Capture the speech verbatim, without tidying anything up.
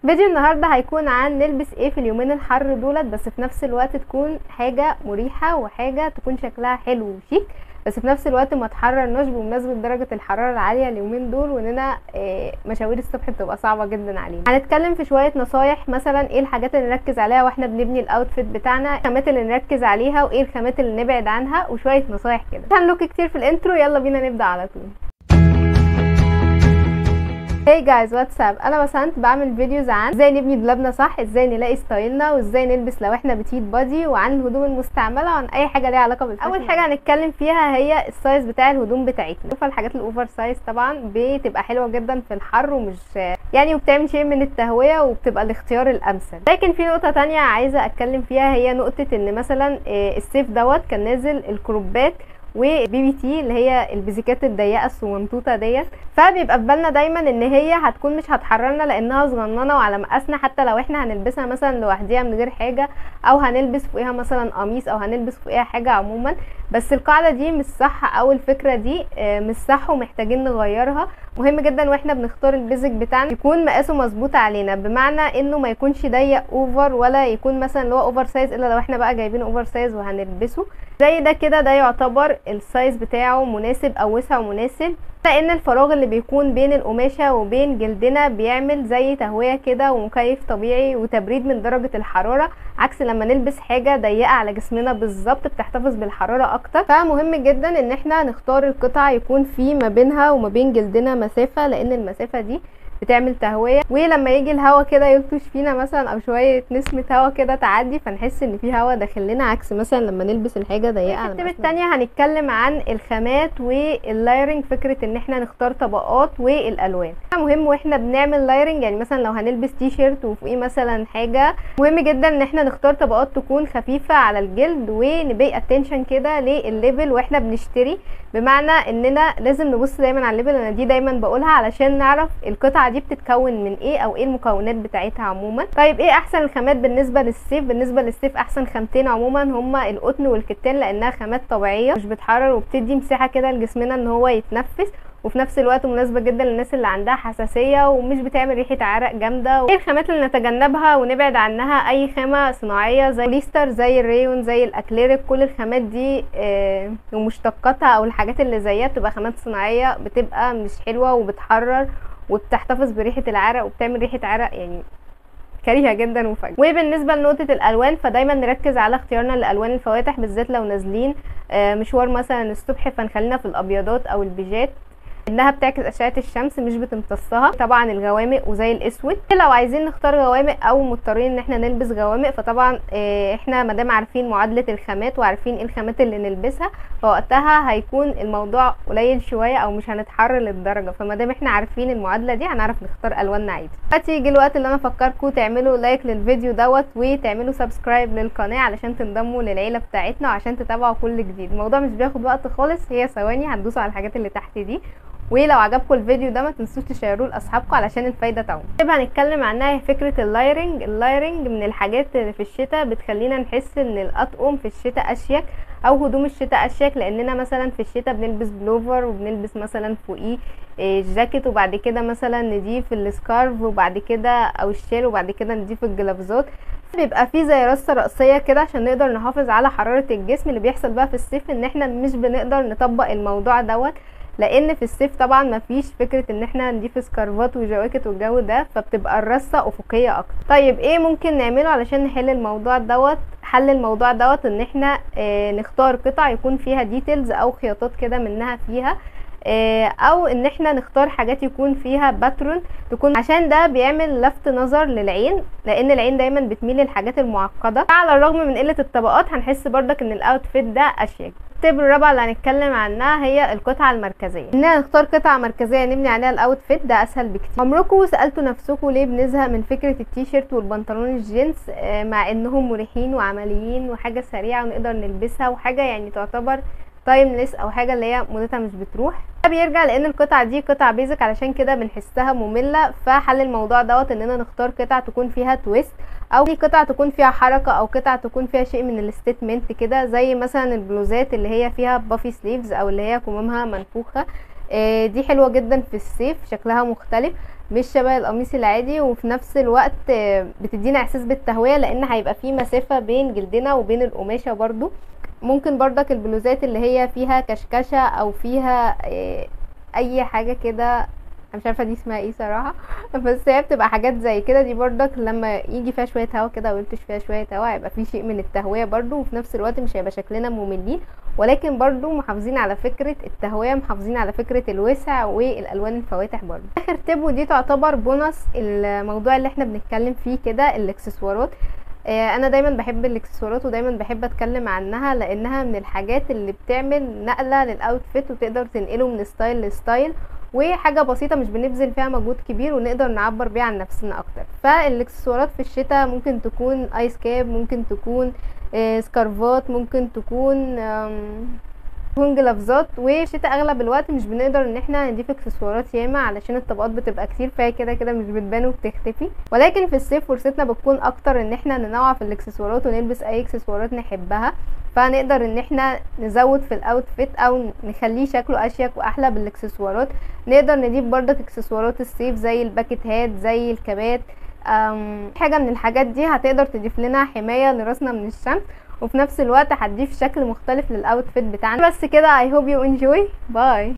فيديو النهارده هيكون عن نلبس ايه في اليومين الحر دولت، بس في نفس الوقت تكون حاجه مريحه وحاجه تكون شكلها حلو وشيك، بس في نفس الوقت ما تحررناش بمناسبه درجه الحراره العاليه اليومين دول، واننا إيه مشاوير الصبح بتبقى صعبه جدا علينا. هنتكلم في شويه نصايح، مثلا ايه الحاجات اللي نركز عليها واحنا بنبني الاوتفيت بتاعنا، الخامات اللي نركز عليها وايه الخامات اللي نبعد عنها، وشويه نصايح كده. هنلوك كتير في الانترو، يلا بينا نبدا على طول. هاي جايز واتساب، انا بسنت بعمل فيديوز عن ازاي نبني دولابنا صح، ازاي نلاقي ستايلنا، وازاي نلبس لو احنا بتيت بادي، وعن الهدوم المستعمله، وعن اي حاجه ليها علاقه بالفاشن. اول حاجه هنتكلم فيها هي السايز بتاع الهدوم بتاعتنا. شوف الحاجات الاوفر سايز طبعا بتبقى حلوه جدا في الحر، ومش يعني وبتعمل شيء من التهويه، وبتبقى الاختيار الامثل. لكن في نقطه تانية عايزه اتكلم فيها، هي نقطه ان مثلا الصيف دوت كان نازل الكروبات وبي بي تي اللي هي البيزيكات الضيقه الصغنطوطه ديت، فبيبقى في بالنا دايما ان هي هتكون مش هتحررنا لانها صغننه وعلى مقاسنا، حتى لو احنا هنلبسها مثلا لوحديها من غير حاجه، او هنلبس فوقيها مثلا قميص، او هنلبس فوقيها حاجه عموما. بس القاعده دي مش صح، او الفكره دي مش صح ومحتاجين نغيرها. مهم جدا واحنا بنختار البيزك بتاعنا يكون مقاسه مظبوط علينا، بمعنى انه ما يكونش ضيق اوفر، ولا يكون مثلا اللي هو اوفر سايز، الا لو احنا بقى جايبين اوفر سايز وهنلبسه زي ده كده. ده يعتبر السايز بتاعه مناسب او وسعه مناسب، لان الفراغ اللي بيكون بين القماشه وبين جلدنا بيعمل زي تهويه كده ومكيف طبيعي وتبريد من درجه الحراره، عكس لما نلبس حاجه ضيقه على جسمنا بالظبط بتحتفظ بالحراره اكتر. فمهم جدا ان احنا نختار القطعه يكون في ما بينها وما بين جلدنا مسافه، لان المسافه دي بتعمل تهويه، ولما يجي الهوا كده يلطش فينا مثلا، او شويه نسمه هوا كده تعدي، فنحس ان في هوا داخل لنا، عكس مثلا لما نلبس الحاجه ضيقه على التيب التانية هنتكلم عن الخامات واللايرنج، فكره ان احنا نختار طبقات والالوان. مهم واحنا بنعمل لايرنج، يعني مثلا لو هنلبس تي شيرت وفوقيه مثلا حاجه، مهم جدا ان احنا نختار طبقات تكون خفيفه على الجلد، ونبي اتنشن كده للليفل واحنا بنشتري، بمعنى اننا لازم نبص دايما على الليفل. انا دي دايما بقولها علشان نعرف القطعه دي بتتكون من ايه، او ايه المكونات بتاعتها عموما. طيب ايه احسن الخامات بالنسبه للصيف؟ بالنسبه للصيف احسن خامتين عموما هما القطن والكتان، لانها خامات طبيعيه مش بتحرر، وبتدي مساحه كده لجسمنا ان هو يتنفس، وفي نفس الوقت مناسبه جدا للناس اللي عندها حساسيه، ومش بتعمل ريحه عرق جامده. ايه الخامات اللي نتجنبها ونبعد عنها؟ اي خامه صناعيه زي البوليستر، زي الريون، زي الاكليريك، كل الخامات دي آه ومشتقاتها او الحاجات اللي زيها بتبقى خامات صناعيه، بتبقى مش حلوه وبتحرر وبتحتفظ بريحه العرق، وبتعمل ريحه عرق يعني كريهه جدا وفجأة. وبالنسبه لنقطه الالوان، فدايما نركز على اختيارنا للالوان الفواتح، بالذات لو نازلين آه مشوار مثلا الصبح، فنخلينا في الابيضات او البيجات، انها بتعكس اشعه الشمس مش بتمتصها. طبعا الغوامق وزي الاسود. لو عايزين نختار غوامق او مضطرين ان احنا نلبس غوامق، فطبعا اه احنا مادام عارفين معادله الخامات وعارفين ايه الخامات اللي نلبسها، فوقتها هيكون الموضوع قليل شويه او مش هنتحرر للدرجه. فمادام احنا عارفين المعادله دي هنعرف نختار الواننا عادي. دلوقتي يجي الوقت اللي انا افكركم تعملوا لايك للفيديو دوت، وتعملوا سبسكرايب للقناه علشان تنضموا للعيله بتاعتنا، وعشان تتابعوا كل جديد. الموضوع مش بياخد وقت خالص، هي ثواني هتدوسوا على الحاجات اللي تحت دي. ولو عجبكم الفيديو ده ما تنسوش تشيروه لاصحابكم علشان الفايده تعم. طيب هنتكلم عنها فكره اللايرنج. اللايرنج من الحاجات اللي في الشتاء بتخلينا نحس ان الاطقم في الشتاء اشيك، او هدوم الشتاء اشيك، لاننا مثلا في الشتاء بنلبس بلوفر، وبنلبس مثلا فوقيه الجاكيت، وبعد كده مثلا نضيف السكارف، وبعد كده او الشال، وبعد كده نضيف الجلافزات. بيبقى فيه زي رصه رأسيه كده عشان نقدر نحافظ على حراره الجسم. اللي بيحصل بقى في الصيف ان احنا مش بنقدر نطبق الموضوع دوت، لان في الصيف طبعا مفيش فكره ان احنا نضيف سكارفات وجواكت والجو ده، فبتبقى الرصه افقيه اكتر. طيب ايه ممكن نعمله علشان نحل الموضوع دوت؟ حل الموضوع دوت ان احنا اه نختار قطع يكون فيها ديتيلز او خياطات كده منها فيها، او ان احنا نختار حاجات يكون فيها باترون تكون، عشان ده بيعمل لفت نظر للعين، لان العين دايما بتميل للحاجات المعقده. على الرغم من قله الطبقات هنحس برضك ان الاوتفيت ده اشيك. التيب الرابعه اللي هنتكلم عنها هي القطعه المركزيه. اننا نختار قطعه مركزيه نبني عليها الاوتفيت ده اسهل بكتير. عمركم سالتوا نفسكم ليه بنزهق من فكره التيشيرت والبنطلون الجينز، مع انهم مريحين وعمليين وحاجه سريعه ونقدر نلبسها، وحاجه يعني تعتبر تايمليس، او حاجه اللي هي مدتها مش بتروح؟ ده بيرجع لان القطعه دي قطعه بيزك، علشان كده بنحسها ممله. فحل الموضوع دوت اننا نختار قطع تكون فيها تويست، او قطع تكون فيها حركه، او قطع تكون فيها شيء من الستيتمنت كده، زي مثلا البلوزات اللي هي فيها بافي سليفز، او اللي هي كمامها منفوخه. دي حلوه جدا في الصيف، شكلها مختلف. مش شبه القميص العادي، وفي نفس الوقت آه، بتدينا احساس بالتهويه لان هيبقى في مسافه بين جلدنا وبين القماشه برضو. ممكن برضك البلوزات اللي هي فيها كشكشه او فيها آه، اي حاجه كده، انا مش عارفه دي اسمها ايه صراحه بس هي بتبقى حاجات زي كده، دي برضك لما يجي فيها شويه هوا كده ويلتش فيها شويه هوا هيبقى في شيء من التهويه برضو، وفي نفس الوقت مش هيبقى شكلنا مملين، ولكن برضو محافظين على فكره التهويه، محافظين على فكره الوسع والالوان الفواتح برضو. اخر تيب ودي تعتبر بونص الموضوع اللي احنا بنتكلم فيه كده، الاكسسوارات. آه، انا دايما بحب الاكسسوارات ودايما بحب اتكلم عنها لانها من الحاجات اللي بتعمل نقله للاوتفيت وتقدر تنقله من ستايل لستايل، وحاجه بسيطه مش بنبذل فيها مجهود كبير ونقدر نعبر بيها عن نفسنا اكتر. فالاكسسوارات في الشتاء ممكن تكون ايس كاب، ممكن تكون آه، سكارفات، ممكن تكون آم، تكون جلافزات. والشتاء اغلب الوقت مش بنقدر ان احنا نضيف اكسسوارات ياما علشان الطبقات بتبقى كتير، فهي كده كده مش بتبان وبتختفي. ولكن في الصيف فرصتنا بتكون اكتر ان احنا ننوع في الاكسسوارات ونلبس اي اكسسوارات نحبها، فنقدر ان احنا نزود في الاوتفيت او نخليه شكله اشيك واحلى بالاكسسوارات. نقدر نضيف برضك اكسسوارات الصيف زي الباكت هات، زي الكابات. أم، حاجه من الحاجات دي هتقدر تضيف لنا حمايه لراسنا من الشمس، وفي نفس الوقت هتضيف شكل مختلف للاوتفيت بتاعنا. بس كده I hope you enjoy. باي.